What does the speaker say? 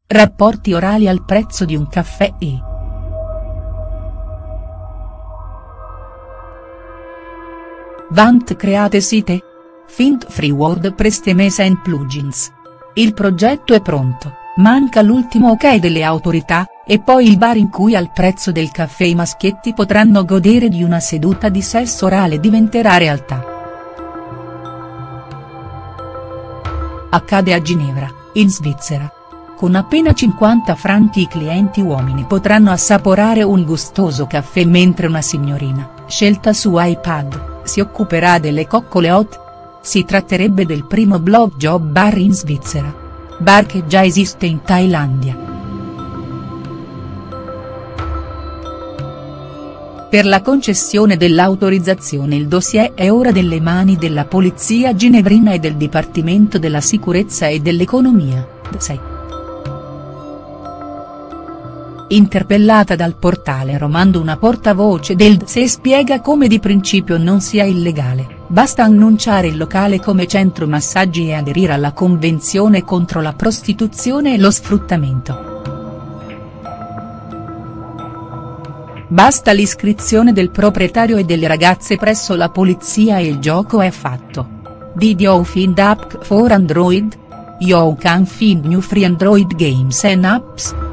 rapporti orali al prezzo di un caffè e. Want create site? Find free WordPress themes and plugins. Il progetto è pronto, manca l'ultimo ok delle autorità, e poi il bar in cui al prezzo del caffè i maschietti potranno godere di una seduta di sesso orale diventerà realtà. Accade a Ginevra, in Svizzera. Con appena 50 franchi i clienti uomini potranno assaporare un gustoso caffè mentre una signorina, scelta su iPad, si occuperà delle coccole hot. Si tratterebbe del primo blowjob bar in Svizzera. Bar che già esiste in Thailandia. Per la concessione dell'autorizzazione il dossier è ora nelle mani della polizia ginevrina e del Dipartimento della Sicurezza e dell'Economia, DSE. Interpellata dal portale Romando una portavoce del DSE spiega come di principio non sia illegale, basta annunciare il locale come centro massaggi e aderire alla Convenzione contro la prostituzione e lo sfruttamento. Basta l'iscrizione del proprietario e delle ragazze presso la polizia e il gioco è fatto. Did you find app for Android? You can find new free Android games and apps.